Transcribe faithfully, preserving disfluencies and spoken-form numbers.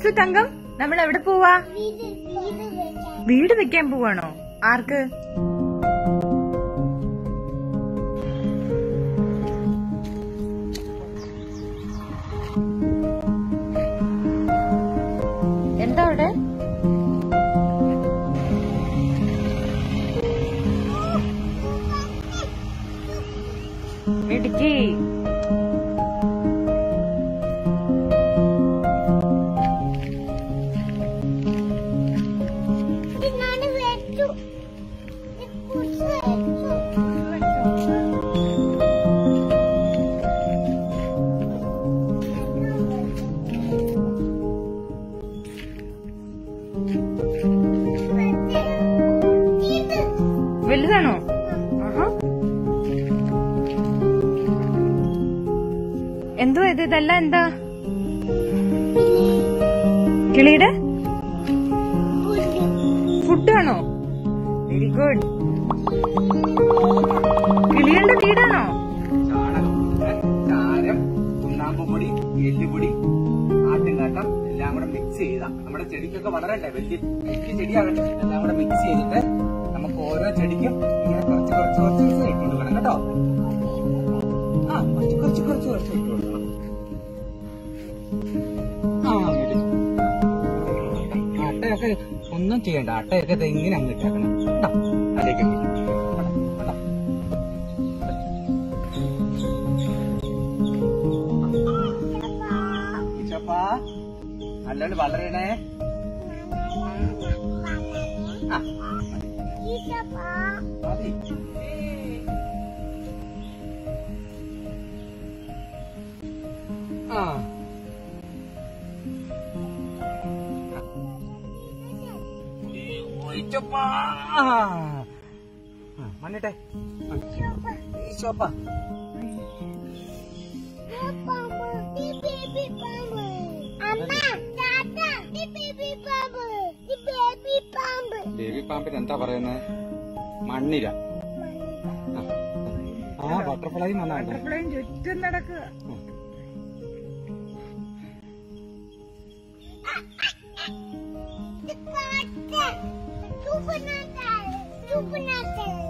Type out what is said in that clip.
മുത്തു തങ്കം, നമ്മൾ എവിടെ പോവാ? വീട് വെക്കാൻ പോവാണോ? ആർക്ക്? എന്താ അവിടെ? മിടുക്കി. വലുതാണോ? എന്തോ ഇത്? ഇതല്ല എന്താ? കിളിയുടെ ഫുഡാണോ? Very good. കിളികളുടെ വീടാണോ? ചാരം, ചുണ്ണാമ്പുപൊടി, എല്ലുപൊടി, ആട്ടുംകാട്ടം എല്ലാം കൂടെ മിക്സ് ചെയ്ത നമ്മുടെ ചെടിക്കൊക്കെ വളരണ്ടേ, വലിയ വലിയ ചെടിയാകട്ടെ, എല്ലാം കൂടെ മിക്സ് ചെയ്തിട്ട് നമുക്ക് ഓരോ ചെടിക്കും ഇങ്ങനെ കുറച്ച് കുറച്ച് കുറച്ച് കുറച്ച് ഇട്ട് കൊടുക്കണം കേട്ടോ. ആ കുറച്ച് കുറച്ച് കുറച്ച് കുറച്ച് ഇട്ട് കൊടുക്കണം. ആ അട്ടയൊക്കെ ഒന്നും ചെയ്യണ്ട, അട്ടയൊക്കെ ഇങ്ങനെ അങ്ങ് ഇട്ടേക്കണം കേട്ടോ. അതിലേക്ക് ഈശോപ്പാ നല്ലോണം വളരണേ. ആ മണ്ണിട്ടെ. ഈശോപ്പാ ബേബി പാമ്പിന് എന്താ പറയുന്നത്? മണ്ണിര. ആ ബട്ടർഫ്ലൈ ബട്ടർഫ്ലൈ ചുറ്റും നടക്കുക. Super Natal! Super Natal!